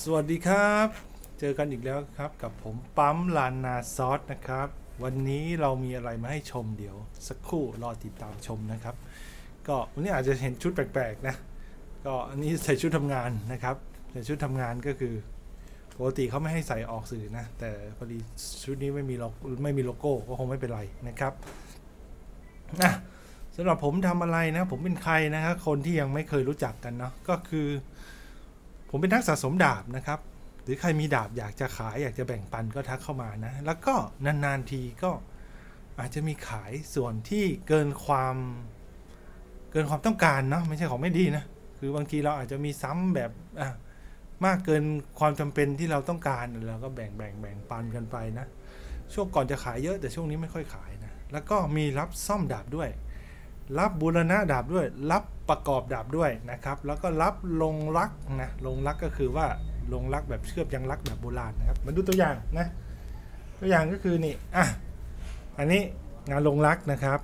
สวัสดีครับเจอกันอีกแล้วครับกับผมปั๊มลานาซอสนะครับวันนี้เรามีอะไรมาให้ชมเดี๋ยวสักครู่รอติดตามชมนะครับก็วันนี้อาจจะเห็นชุดแปลกๆนะก็อันนี้ใส่ชุดทำงานนะครับใส่ชุดทำงานก็คือปกติเขาไม่ให้ใส่ออกสื่อนะแต่พอดีชุดนี้ไม่มีโลโก้ก็คงไม่เป็นไรนะครับนะสำหรับผมทำอะไรนะผมเป็นใครนะครับคนที่ยังไม่เคยรู้จักกันเนาะก็คือผมเป็นนักสะสมดาบนะครับหรือใครมีดาบอยากจะขายอยากจะแบ่งปันก็ทักเข้ามานะแล้วก็นานๆทีก็อาจจะมีขายส่วนที่เกินความต้องการเนาะไม่ใช่ของไม่ดีนะคือบางทีเราอาจจะมีซ้ำแบบมากเกินความจำเป็นที่เราต้องการเราก็แบ่งปันกันไปนะช่วงก่อนจะขายเยอะแต่ช่วงนี้ไม่ค่อยขายนะแล้วก็มีรับซ่อมดาบด้วยรับบูรณะดาบด้วยรับประกอบดาบด้วยนะครับแล้วก็รับลงลักนะลงลักก็คือว่าลงลักแบบเชือบยังลักแบบโบราณนะครับมาดูตัวอย่างนะตัวอย่างก็คือนี่อันนี้งานลงลักนะครับ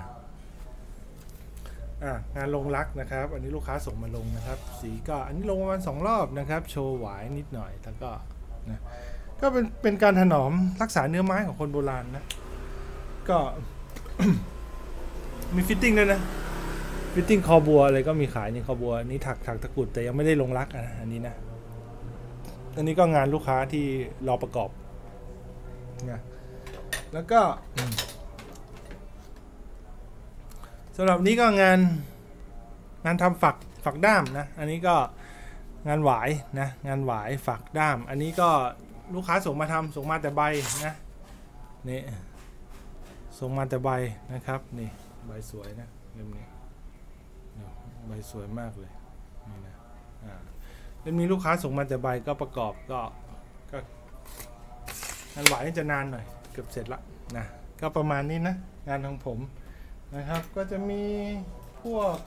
งานลงลักนะครับอันนี้ลูกค้าส่งมาลงนะครับสีก็อันนี้ลงประมาณ2 รอบนะครับโชว์หวายนิดหน่อยแล้วก็นะก็เป็นการถนอมรักษาเนื้อไม้ของคนโบราณนะก็ มีฟิตติ้งด้วยนะฟิตติ้งคอบัวอะไรก็มีขายนี่คอบัวนี่ถักตะกุดแต่ยังไม่ได้ลงลักอันนี้นะอันนี้ก็งานลูกค้าที่รอประกอบนะแล้วก็สำหรับนี้ก็งานทำฝักด้ามนะอันนี้ก็งานหวายนะงานหวายฝักด้ามอันนี้ก็ลูกค้าส่งมาแต่ใบนะนี่ส่งมาแต่ใบนะครับนี่ใบสวยนะเล่มนี้ใบสวยมากเลยนี่นะเล่มนี้ลูกค้าส่งมาแต่ใบก็ประกอบก็งานหวายจะนานหน่อยเกือบเสร็จละนะก็ประมาณนี้นะงานของผมนะครับก็จะมีพวก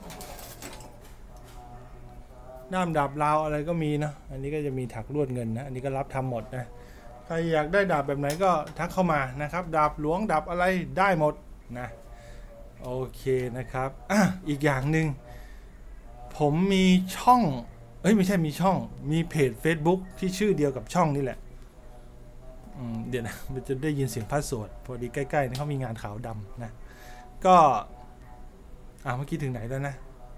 ด้ามดาบลาวอะไรก็มีนะอันนี้ก็จะมีถักลวดเงินนะอันนี้ก็รับทำหมดนะใครอยากได้ดาบแบบไหนก็ทักเข้ามานะครับดาบหลวงดาบอะไรได้หมดนะโอเคนะครับอีกอย่างหนึ่งผมมีช่องไม่ใช่มีช่องมีเพจ Facebook ที่ชื่อเดียวกับช่องนี่แหละเดี๋ยวนะมันจะได้ยินเสียงพระสวดพอดีใกล้ๆนี่เขามีงานขาวดำนะก็เมื่อกี้ถึงไหนแล้วนะ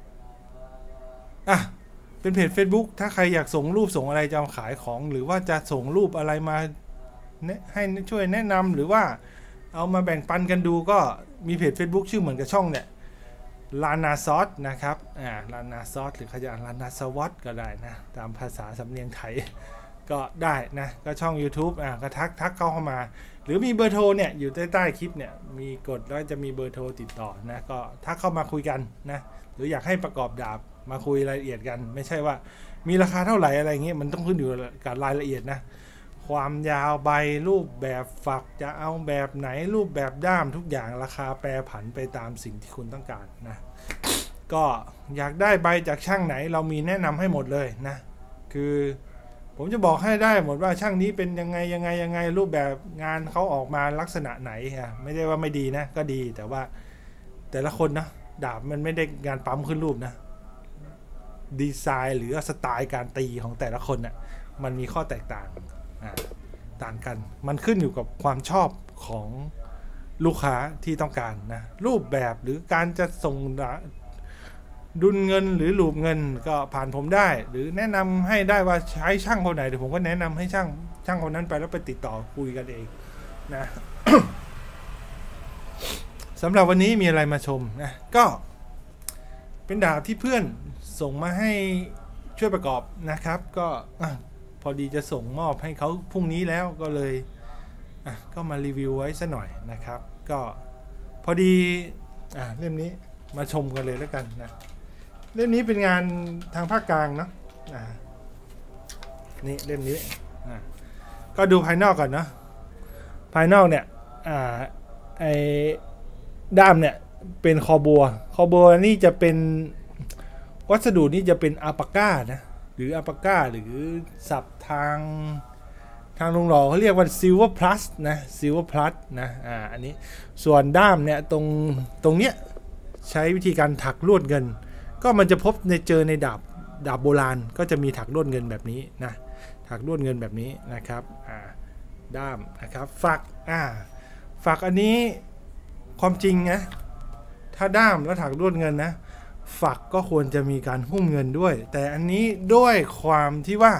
เป็นเพจ Facebook ถ้าใครอยากส่งรูปส่งอะไรจะขายของหรือว่าจะส่งรูปอะไรมาให้ช่วยแนะนำหรือว่าเอามาแบ่งปันกันดูก็มีเพจ Facebook ชื่อเหมือนกับช่องเนี่ยลานาซอสนะครับลานาซอสหรือเขาจะลานาสวอตก็ได้นะตามภาษาสำเนียงไทยก็ได้นะก็ช่อง YouTube ก็ทักเข้ามาหรือมีเบอร์โทรเนี่ยอยู่ใต้คลิปเนี่ยมีกดแล้วจะมีเบอร์โทรติดต่อนะก็ทักเข้ามาคุยกันนะหรืออยากให้ประกอบดาบมาคุยรายละเอียดกันไม่ใช่ว่ามีราคาเท่าไหร่อะไรเงี้ยมันต้องขึ้นอยู่กับรายละเอียดนะความยาวใบรูปแบบฝักจะเอาแบบไหนรูปแบบด้ามทุกอย่างราคาแปรผันไปตามสิ่งที่คุณต้องการนะก็อยากได้ใบจากช่างไหนเรามีแนะนำให้หมดเลยนะคือผมจะบอกให้ได้หมดว่าช่างนี้เป็นยังไงรูปแบบงานเขาออกมาลักษณะไหนไม่ได้ว่าไม่ดีนะก็ดีแต่ว่าแต่ละคนนะดาบมันไม่ได้งานปั๊มขึ้นรูปนะดีไซน์หรือสไตล์การตีของแต่ละคนน่ะมันมีข้อแตกต่างกันมันขึ้นอยู่กับความชอบของลูกค้าที่ต้องการนะรูปแบบหรือการจะส่งดุลเงินหรือหลูบเงินก็ผ่านผมได้หรือแนะนำให้ได้ว่าใช้ช่างคนไหนเดี๋ยวผมก็แนะนำให้ช่างคนนั้นไปแล้วไปติดต่อคุยกันเองนะ สำหรับวันนี้มีอะไรมาชมนะก็เป็นดาบที่เพื่อนส่งมาให้ช่วยประกอบนะครับก็พอดีจะส่งมอบให้เขาพรุ่งนี้แล้วก็เลยก็มารีวิวไว้ซะหน่อยนะครับก็พอดีเล่มนี้มาชมกันเลยแล้วกันนะเล่มนี้เป็นงานทางภาคกลางเนาะนี่เล่มนี้ก็ดูภายนอกก่อนเนาะภายนอกเนี่ยไอ้ด้ามเนี่ยเป็นคอบัวนี่จะเป็นวัสดุนี่จะเป็นอัลปาก้านะหรืออัลปาก้าหรือศัพท์ทางลุงหล่อเขาเรียกว่าซิลเวอร์พลัสนะซิลเวอร์พลัสนะอันนี้ส่วนด้ามเนี่ยตรงเนี้ยใช้วิธีการถักลวดเงินก็มันจะเจอในดาบโบราณก็จะมีถักลวดเงินแบบนี้นะถักลวดเงินแบบนี้นะครับด้ามนะครับฝักฝักอันนี้ความจริงนะถ้าด้ามแล้วถักลวดเงินนะฝักก็ควรจะมีการหุ้มเงินด้วยแต่อันนี้ด้วยความที่ว่า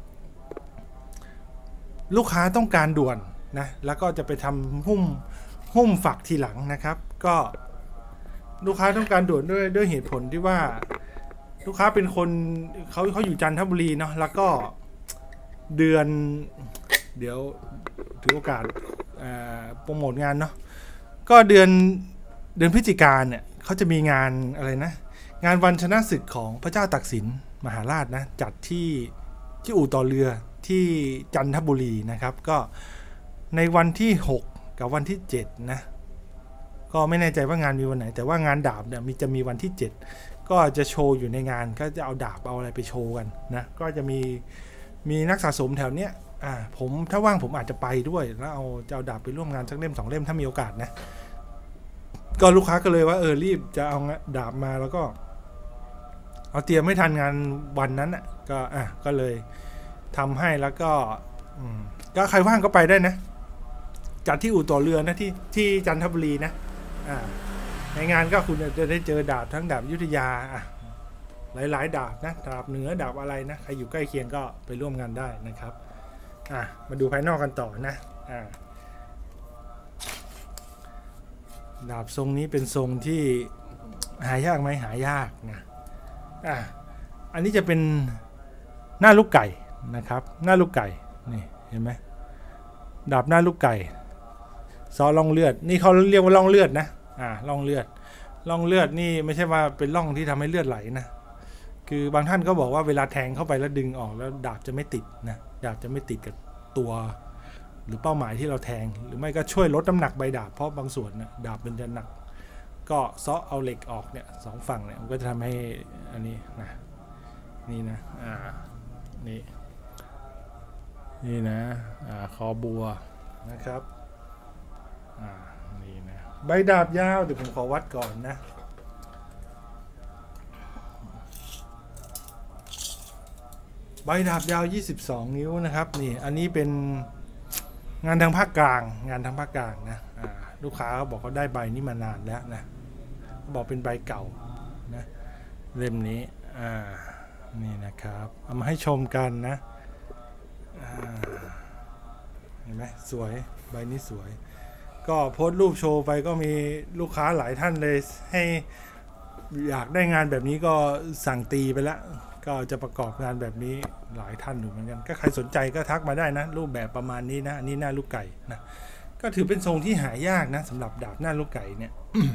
ลูกค้าต้องการด่วนนะแล้วก็จะไปทำหุ้มฝักทีหลังนะครับก็ลูกค้าต้องการด่วนด้วยเหตุผลที่ว่าลูกค้าเป็นคนเขาอยู่จันทบุรีเนาะแล้วก็เดือนเดี๋ยวถือโอกาสโปรโมทงานเนาะก็เดือนพฤศจิกายนเนี่ยเขาจะมีงานอะไรนะงานวันชนะศึกของพระเจ้าตากสินมหาราชนะจัดที่อู่ต่อเรือที่จันทบุรีนะครับก็ในวันที่6กับวันที่7นะก็ไม่แน่ใจว่างานมีวันไหนแต่ว่างานดาบเนี่ยจะมีวันที่7ก็จะโชว์อยู่ในงานก็จะเอาดาบเอาอะไรไปโชว์กันนะก็จะมีนักสะสมแถวเนี้ยผมถ้าว่างผมอาจจะไปด้วยแล้วจะเอาดาบไปร่วมงานสักเล่ม2 เล่มถ้ามีโอกาสนะก็ลูกค้าก็เลยว่ารีบจะเอาดาบมาแล้วก็เอาเตรียมไม่ทันงานวันนั้นก็เลยทำให้แล้วก็ใครว่างก็ไปได้นะจัดที่อู่ต่อเรือนะที่จันทบุรีนะในงานก็คุณจะได้เจอดาบทั้งดาบยุทธยาหลายดาบนะดาบเหนือดาบอะไรนะใครอยู่ใกล้เคียงก็ไปร่วมงานได้นะครับมาดูภายนอกกันต่อนะดาบทรงนี้เป็นทรงที่หายากไหมหายากนะอันนี้จะเป็นหน้าลูกไก่นะครับหน้าลูกไก่นี่เห็นไหมดาบหน้าลูกไก่ซอล่องเลือดนี่เขาเรียกว่าล่องเลือดนะล่องเลือดนี่ไม่ใช่ว่าเป็นล่องที่ทำให้เลือดไหลนะคือบางท่านก็บอกว่าเวลาแทงเข้าไปแล้วดึงออกแล้วดาบจะไม่ติดนะดาบจะไม่ติดกับตัวหรือเป้าหมายที่เราแทงหรือไม่ก็ช่วยลดน้ำหนักใบดาบเพราะบางส่วนนะดาบมันจะหนักก็ซอเอาเหล็กออกเนี่ย2 ฝั่งเนี่ยมันก็จะทำให้อันนี้นะนี่นะนี่นะคอบัวนะครับนี่นะใบดาบยาวเดี๋ยวผมขอวัดก่อนนะใบดาบยาว22 นิ้วนะครับนี่อันนี้เป็นงานทางภาคกลางนะลูกค้าเขาบอกเขาได้ใบนี้มานานแล้วนะบอกเป็นใบเก่านะเล่มนี้นี่นะครับเอามาให้ชมกันนะเห็นไหมสวยใบนี้สวยก็โพสต์รูปโชว์ไปก็มีลูกค้าหลายท่านเลยให้อยากได้งานแบบนี้ก็สั่งตีไปแล้วก็จะประกอบงานแบบนี้หลายท่านอยู่เหมือนกันก็ใครสนใจก็ทักมาได้นะรูปแบบประมาณนี้นะอันนี้หน้าลูกไก่นะก็ถือเป็นทรงที่หายากนะสำหรับดาบหน้าลูกไก่เนี่ย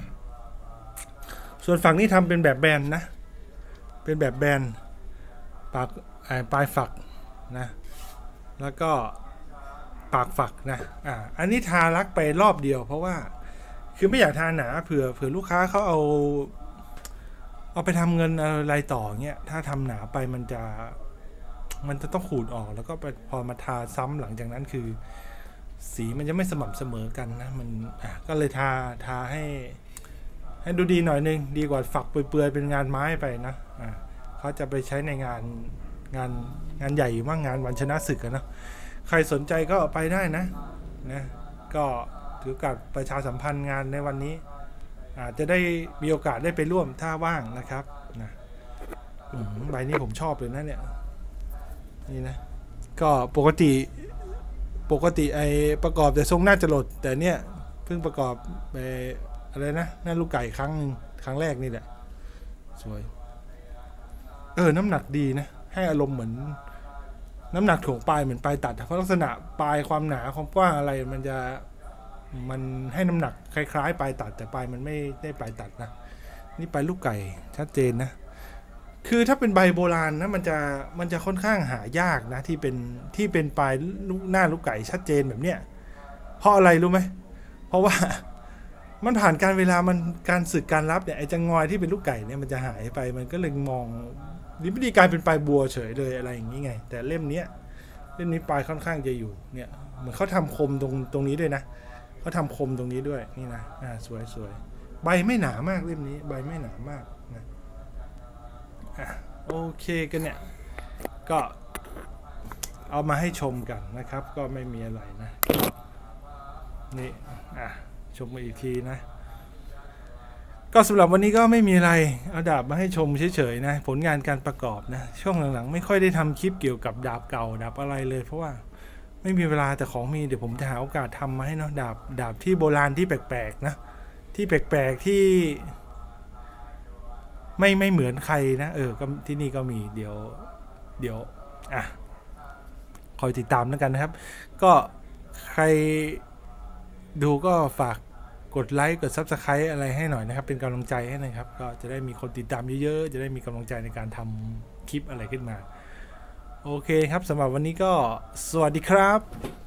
ส่วนฝั่งนี้ทำเป็นแบบแบนนะเป็นแบบแบนปลายฝักนะแล้วก็ปากฝักนะอันนี้ทาลักไปรอบเดียวเพราะว่าคือไม่อยากทาหนาเผื่อลูกค้าเขาเอาไปทำเงินอะไรต่อเงี้ยถ้าทำหนาไปมันจะต้องขูดออกแล้วก็พอมาทาซ้ำหลังจากนั้นคือสีมันจะไม่สม่ำเสมอกันนะมันก็เลยทาให้ดูดีหน่อยนึงดีกว่าฝักเปื่อยๆเป็นงานไม้ไปนะเขาจะไปใช้ในงานใหญ่อยู่มั่งงานวันชนะศึกนะใครสนใจก็ไปได้นะก็ถือกับประชาสัมพันธ์งานในวันนี้อาจจะได้มีโอกาสได้ไปร่วมถ้าว่างนะครับนะใบนี้ผมชอบเลยนะเนี่ยนี่นะก็ปกติไอประกอบแต่ทรงหน้าจรดแต่เนี่ยเพิ่งประกอบไปอะไรนะหน้าลูกไก่ครั้งแรกนี่แหละสวยน้ำหนักดีนะให้อารมณ์เหมือนน้ำหนักถ่วงปลายเหมือนปลายตัดเพราะลักษณะปลายความหนาความกว้างอะไรมันให้น้ำหนักคล้ายๆปลายตัดแต่ปลายมันไม่ได้ปลายตัดนะนี่ปลายลูกไก่ชัดเจนนะคือถ้าเป็นใบโบราณนะมันจะค่อนข้างหายากนะที่เป็นปลายหน้าลูกไก่ชัดเจนแบบเนี้ยเพราะอะไรรู้ไหมเพราะว่ามันผ่านการเวลามันการสึกการรับเนี่ยไอ้จังงอยที่เป็นลูกไก่เนี่ยมันจะหายไปมันก็เลยมองวิธีการเป็นปลายบัวเฉยเลยอะไรอย่างนี้ไงแต่เล่มนี้ปลายค่อนข้างจะอยู่เนี่ยเหมือนเขาทำคมตรงนี้ด้วยนะเขาทำคมตรงนี้ด้วยนี่นะสวยใบไม่หนามากเล่มนี้ใบไม่หนามากนะโอเคกันเนี่ยก็เอามาให้ชมกันนะครับก็ไม่มีอะไรนะนี่ชมมาอีกทีนะก็สำหรับวันนี้ก็ไม่มีอะไรเอาดาบมาให้ชมเฉยๆนะผลงานการประกอบนะช่วงหลังๆไม่ค่อยได้ทำคลิปเกี่ยวกับดาบเก่าดาบอะไรเลยเพราะว่าไม่มีเวลาแต่ของมีเดี๋ยวผมจะหาโอกาสทำมาให้เนาะดาบที่โบราณที่แปลกๆนะที่แปลกๆที่ไม่เหมือนใครนะก็ที่นี่ก็มีเดี๋ยวคอยติดตามแล้วกันนะครับก็ใครดูก็ฝากกดไลค์กด Subscribe อะไรให้หน่อยนะครับเป็นกำลังใจให้นะครับก็จะได้มีคนติดตามเยอะๆจะได้มีกำลังใจในการทำคลิปอะไรขึ้นมาโอเคครับสำหรับวันนี้ก็สวัสดีครับ